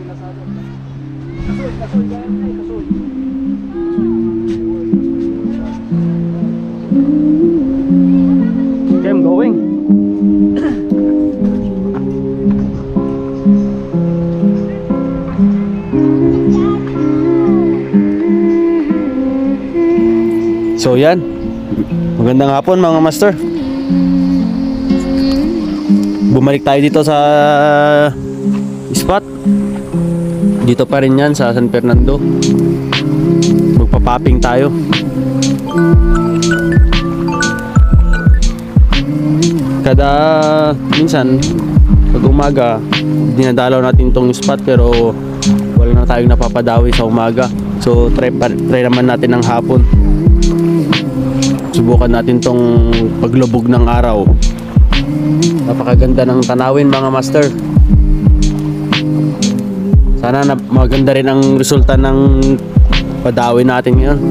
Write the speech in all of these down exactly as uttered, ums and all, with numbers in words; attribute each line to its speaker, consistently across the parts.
Speaker 1: Okay, I'm going. So yan, magandang hapon mga master. Bumalik tayo dito sa spot. Dito pa rin yan sa San Fernando. Magpapopping tayo. Kada minsan pag umaga dinadalaw natin tong spot, pero wala na tayong napapadawi sa umaga. So try, try naman natin ng hapon. Subukan natin tong paglubog ng araw. Napakaganda ng tanawin mga master. Sana na maganda rin ang resulta ng padawi natin ngayon.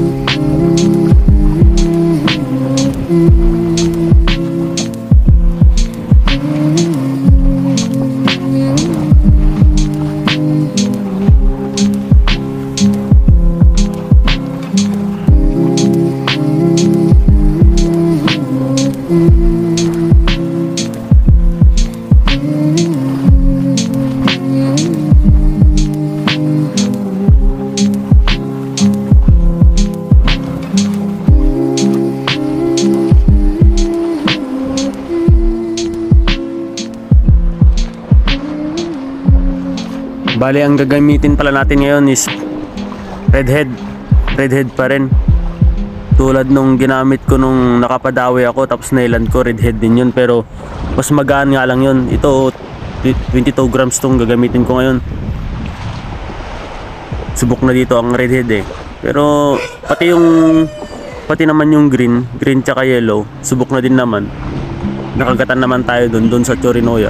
Speaker 1: Bali, ang gagamitin pala natin ngayon is redhead. Redhead pa rin. Tulad nung ginamit ko nung nakapadawi ako tapos nailan ko, redhead din yun. Pero mas magaan nga lang yun. Ito twenty-two grams tong gagamitin ko ngayon. Subok na dito ang redhead eh. Pero pati yung pati naman yung green, green tsaka yellow, subok na din naman. Nakagatan naman tayo dun, dun sa Chorinoya.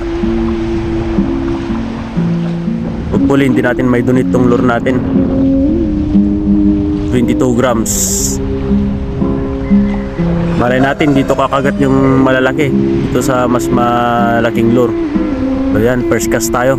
Speaker 1: Hopefully hindi natin may donate tong lure natin. Twenty-two grams. Malay natin dito kakagat yung malalaki dito sa mas malaking lure. So yan, first cast tayo.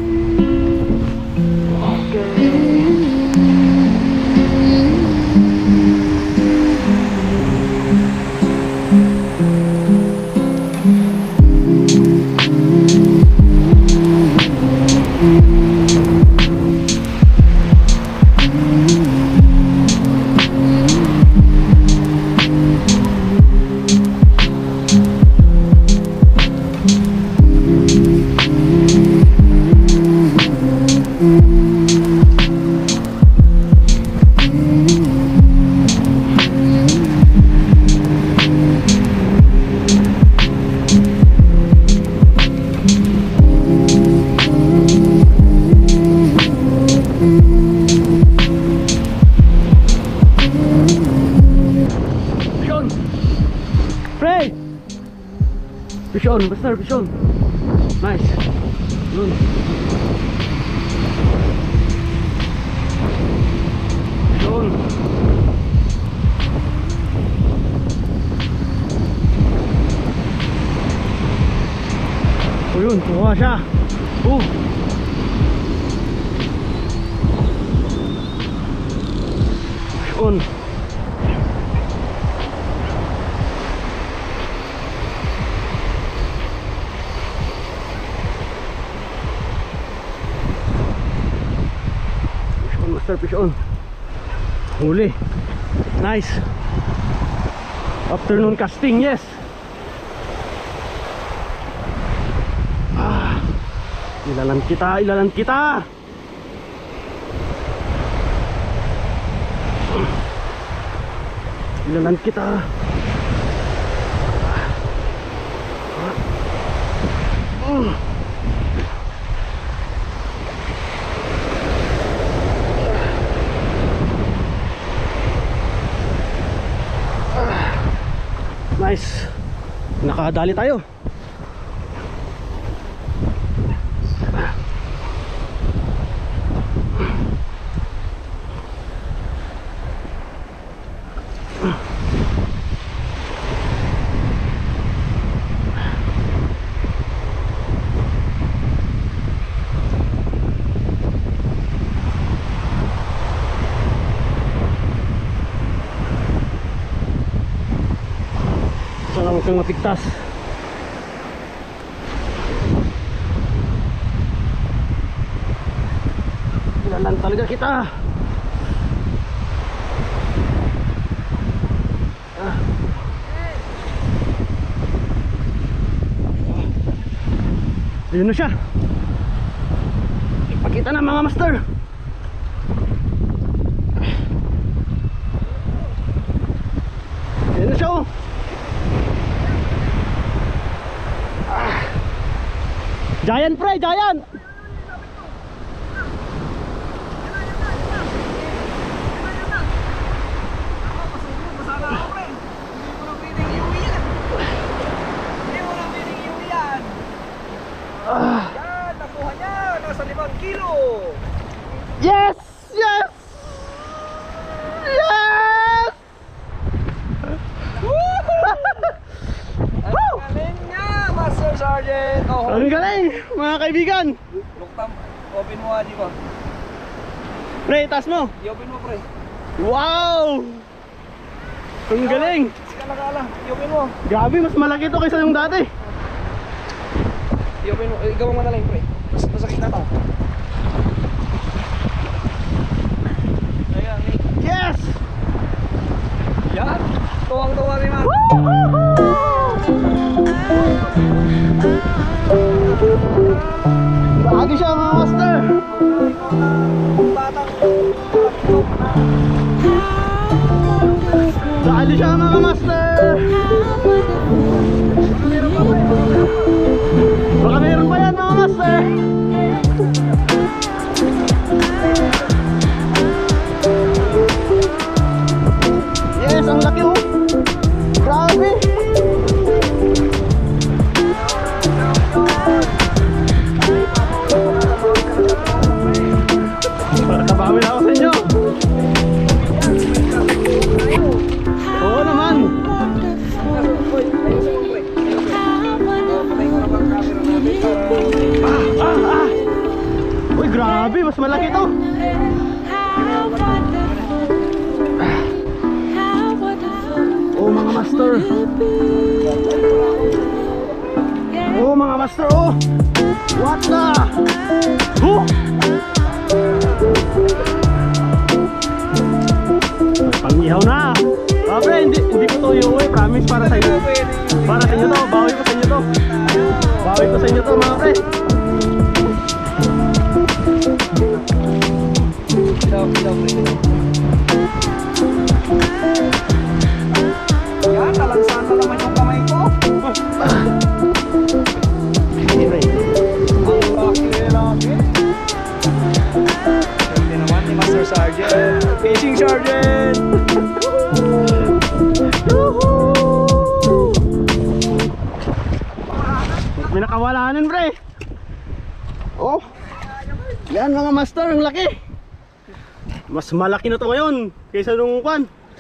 Speaker 1: Fish on, basta fish on. Nice. Yun. Fish on. O yun, kuha siya. Oh. Fish on. Fish on. Huli. Nice. Afternoon casting, yes. Ah, ilalan kita, ilalan kita. Ilalan kita. Uh. Nice. Nakadali tayo.
Speaker 2: kang mapigtas. Kailangan talaga kita. Ah. Ayun na siya. Ipakita na mga master. Ayun na siya oh. Ah. Giant pre, giant.
Speaker 3: Ah. Yan, nakuha niya. Nasa limang kilo.
Speaker 2: Yes! Yes! Yes!
Speaker 3: Ang galing niya, Master Sergeant. Oh,
Speaker 2: Ang galing, mga kaibigan.
Speaker 3: luktam. Open mo, Haji ko.
Speaker 2: Pre, taas mo.
Speaker 3: I-open mo, pre.
Speaker 2: Wow! Ang galing.
Speaker 3: Sige, nakala. I-open mo.
Speaker 2: Grabe, mas malaki to kaysa yung dati.
Speaker 3: I-open mo. Ikaw ang manaling, pre. Mas masakit na to. Ayan, eh.
Speaker 2: Yes!
Speaker 3: Yan. Tuwang-tuwa si Master.
Speaker 2: Lagi siya mga master.
Speaker 3: Batang.
Speaker 2: Lagi siya mga master. Baka meron pa yan mga master. Yes, ang laki oh. Grabe. Kabawi na ako sa inyo. Oo naman. Ah, ah, ah. Uy, grabe, mas malaki to. Oh mga master. Oh mga master, oh. What the? Huh? Pangihaw na. Okay, hindi, hindi ko to iuwi. Promise para sa inyo. Para sa inyo to. Bawi ko sa inyo to. Bawi ko sa inyo to mga pre.
Speaker 3: Daw, daw, pre. Yan, talansan na naman yung kamay ko. Ang laki-laki. Ganda naman ni Master Sergeant. Fishing Sergeant.
Speaker 2: May nakawalanan pre. Oh. Yan mga master, ang laki. Mas malaki na to ngayon kaysa nung pan.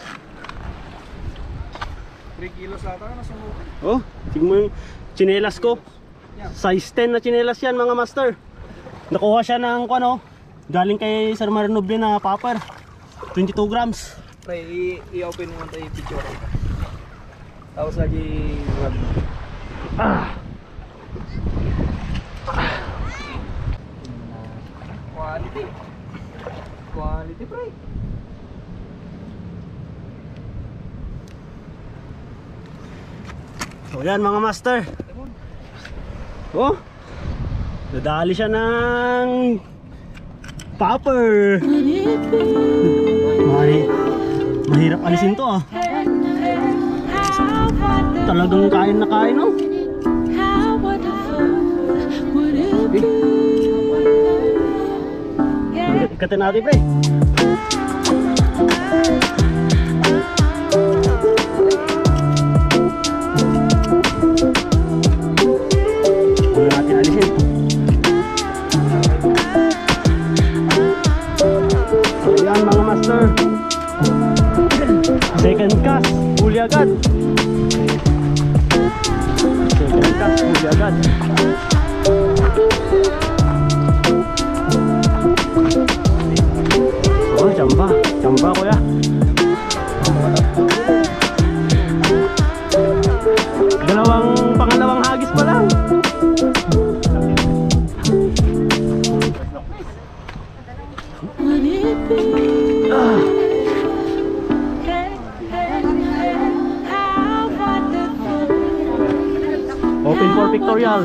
Speaker 3: three kilos ata na sumukin.
Speaker 2: Oh, tignan mo yung tsinelas ko. Size ten na tsinelas yan mga master. Nakuha siya ng ano, galing kay Sir Marinoble na popper. twenty-two grams.
Speaker 3: Pre, i- i-open mo tayo yung picture. Tapos lagi grab.
Speaker 2: Ah.
Speaker 3: Quality. Quality, pre.
Speaker 2: So yan mga master. Oh. Nadali siya ng popper. Mari, mahirap alisin to ah. Talagang kain na kain oh. Eh. Ikatin natin pre. Huwag natin alisin. So yan mga master. Second cast, huli agad. Second cast, huli agad. Oh, jamba, jamba kuya. Ah. Open for pictorial.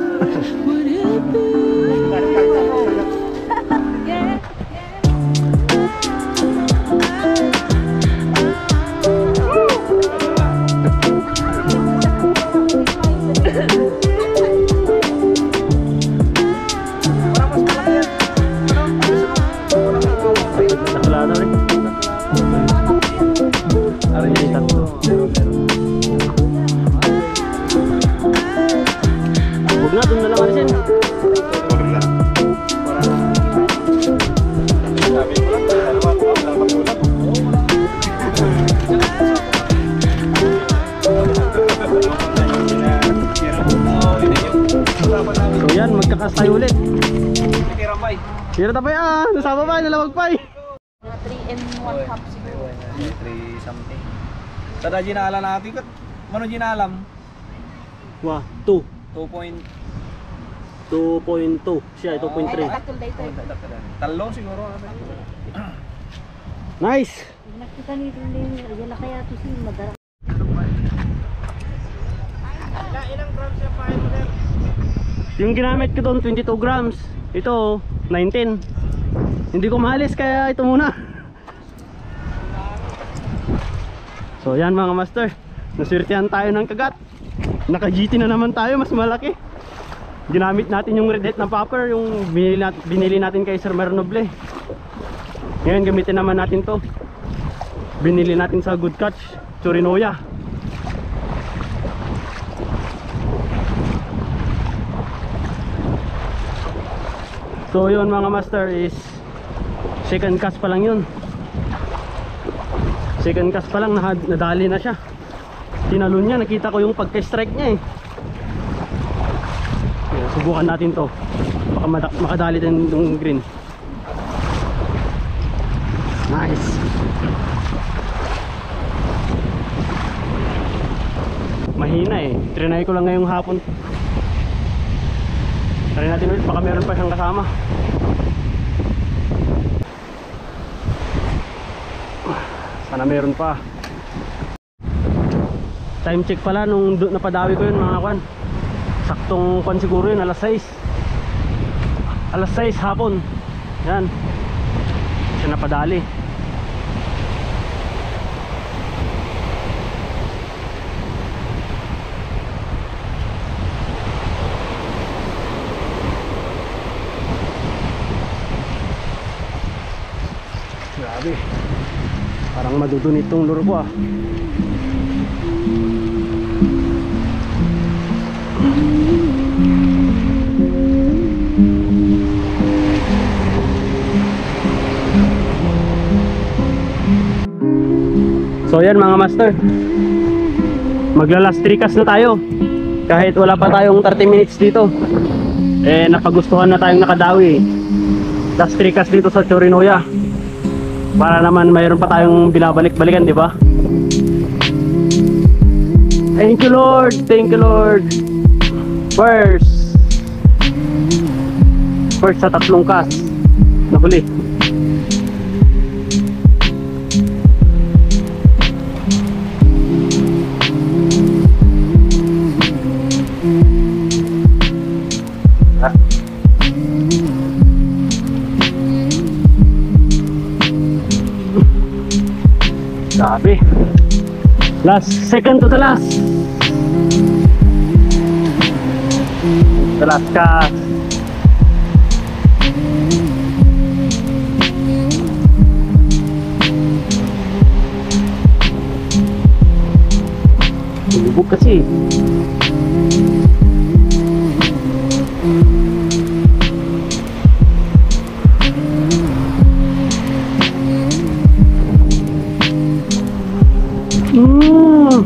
Speaker 2: Nakalana rin. Aray yung tatlo. Huwag na, doon na lang alisin. So yan, magkakas tayo ulit. Tira tapay ah, nasama pa, nalawag pa eh.
Speaker 4: three and one half siguro.
Speaker 3: three something. Tada ginaalam natin kat. Mano ginaalam?
Speaker 2: Wah, two.
Speaker 3: two point
Speaker 2: two point two. Siya, two point three.
Speaker 4: Ay, katul dito.
Speaker 3: Talo siguro.
Speaker 2: Nice!
Speaker 4: Nakita nito din, yan na kaya ito si madara.
Speaker 2: Yung ginamit ko doon, twenty-two grams. Ito, nineteen. Hindi ko mahalis kaya ito muna. So yan mga master, naswirtihan tayo ng kagat. Naka-G T na naman tayo, mas malaki. Ginamit natin yung red head na popper, yung binili, nat binili natin kay Sir Marnoble. Ngayon gamitin naman natin to. Binili natin sa Good Catch, Chorinoya. So yun mga master is second cast pa lang yun. Second cast pa lang, nadali na siya. Tinalon niya, nakita ko yung pagka-strike niya eh. Yan, subukan natin to. Baka makadali din yung green. Nice. Mahina eh. Trinay ko lang ngayong hapon. Try natin ulit, baka meron pa siyang kasama. Sana meron pa. Time check pala nung napadawi ko yun mga kwan. Saktong kwan siguro yun, alas sais. Alas sais hapon. Yan. Siya napadali. Grabe. Parang madudunit tong lure ko ah. So yan mga master, magla last three cast na tayo. Kahit wala pa tayong thirty minutes dito, eh napagustuhan na tayong nakadawi. Last three cast dito sa Chorinoya, para naman mayroon pa tayong binabalik-balikan, di ba? Thank you Lord, thank you Lord. First First sa tatlong cast nahuli. Ah. Grabe. Last, second to the last. The last cast. Lubog kasi. Mm.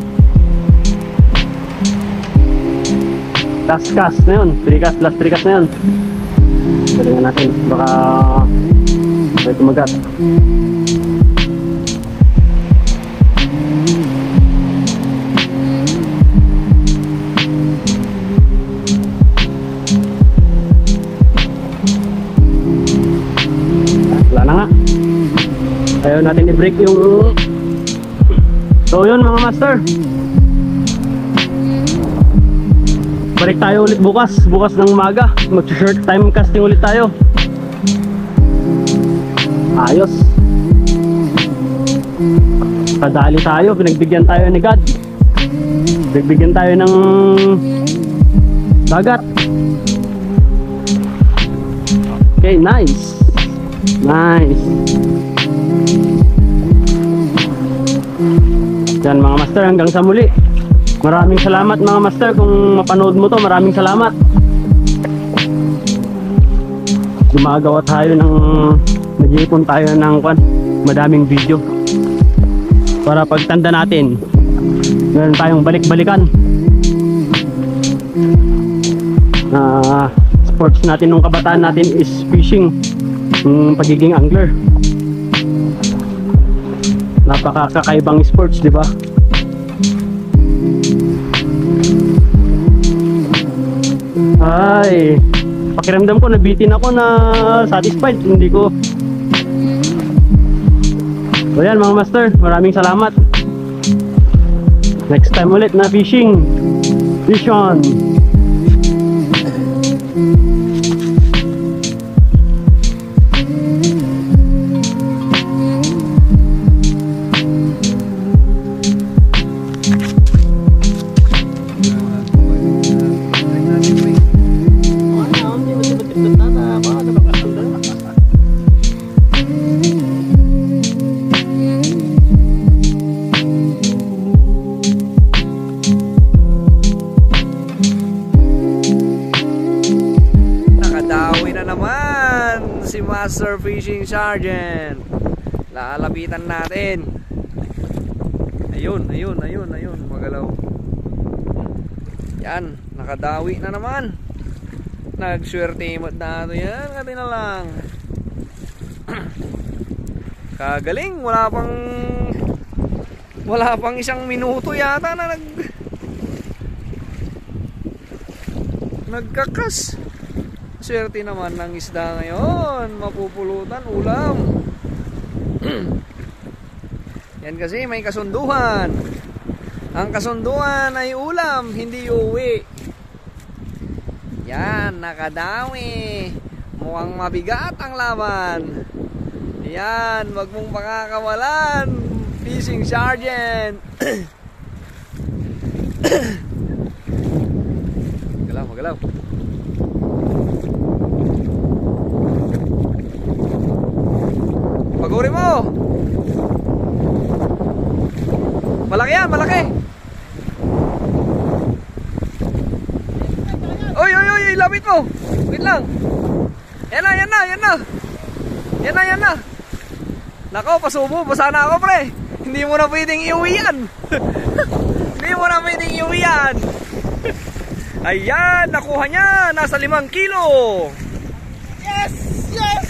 Speaker 2: Last cast na yun, three cast, last three cast na yun. Galingan natin, baka may tumagat. Wala na nga. Ayaw natin i-break yung... So yun mga master, balik tayo ulit bukas. Bukas ng umaga mag-short time casting ulit tayo. Ayos. Kadali tayo, pinagbigyan tayo ni God. Pinagbigyan tayo ng dagat. Okay, nice. Nice. Yan mga master, hanggang sa muli. Maraming salamat mga master kung mapanood mo to. Maraming salamat. Gumagawa tayo ng, nag-iipon tayo ng kwan, madaming video para pagtanda natin meron tayong balik-balikan. Uh, sports natin nung kabataan natin is fishing, yung pagiging angler. Napakakakaibang sports, di ba? Ay, pakiramdam ko nabitin ako na satisfied, hindi ko. So yan mga master, maraming salamat. Next time ulit na fishing vision.
Speaker 3: Si Master Fishing Sergeant, lalapitan natin. Ayun, ayun, ayun, ayun, magalaw. Yan, nakadawi na naman. Nagswerte imot na ito yan, kati na lang. Kagaling, wala pang wala pang isang minuto yata na nag nagkakas. Swerte naman ng isda ngayon, mapupulutan, ulam. Yan kasi may kasunduhan. Ang kasunduhan ay ulam, hindi uwi. Yan, nakadawi. Mukhang mabigat ang laban. Yan, wag mong pakakawalan, Fishing Sergeant. Magalaw, magalaw. Paguri mo. Malaki yan, malaki. Oy, oy, oy, lapit mo. Wait lang. Yan na, yan na, yan na. Yan na, yan na. Nako, pasubo, basa na ako pre. Hindi mo na pwedeng iuwi yan. Hindi mo na pwedeng iuwi yan. Ayan, nakuha niya. Nasa limang kilo. Yes, yes.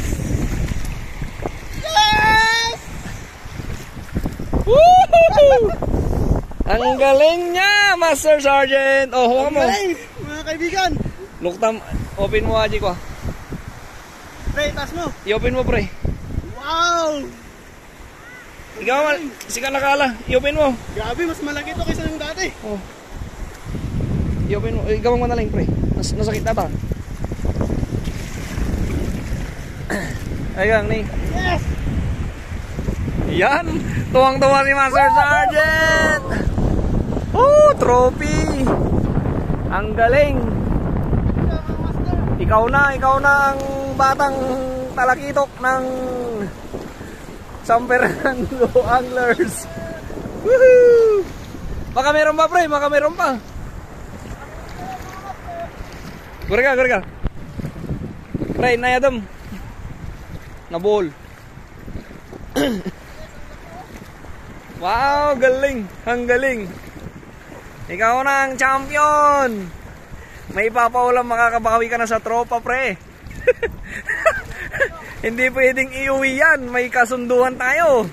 Speaker 3: Yes! Woohoo! Ang galing niya, Master Sergeant. Oh, huwag mo.
Speaker 2: Galing, mga kaibigan.
Speaker 3: Luktam, open mo aji ko.
Speaker 2: Pre, taas mo.
Speaker 3: I-open mo pre.
Speaker 2: Wow!
Speaker 3: Ikaw, sika nakala. I-open mo.
Speaker 2: Grabe, mas malaki to kaysa yung dati.
Speaker 3: Oh. I-open mo. Ikaw mo na lang pre. Nas nasakit na ba? Ayan, ni.
Speaker 2: Yes!
Speaker 3: Yan, tuwang-tuwa si Master Sergeant. Oh, trophy. Ang galing. Ikaw na, ikaw na ang batang talakitok ng San Fernando Anglers. Woohoo! Baka meron pa pre, baka meron pa. Gure ka, gure ka. Pre, nayadam. Nabol. Wow, galing, ang galing. Ikaw na ang champion. May papaulam, makakabawi ka na sa tropa pre. Hindi pwedeng iuwi yan, may kasunduan tayo.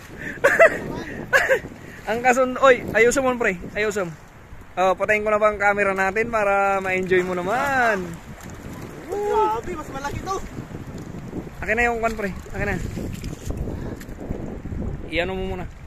Speaker 3: Ang kasund... Oy, ayusin mo pre, ayusin. Oh, patayin ko na ba ang camera natin para ma-enjoy mo naman.
Speaker 2: Grabe, mas malaki to.
Speaker 3: Akin na yung kan pre, akin na. iano mo muna.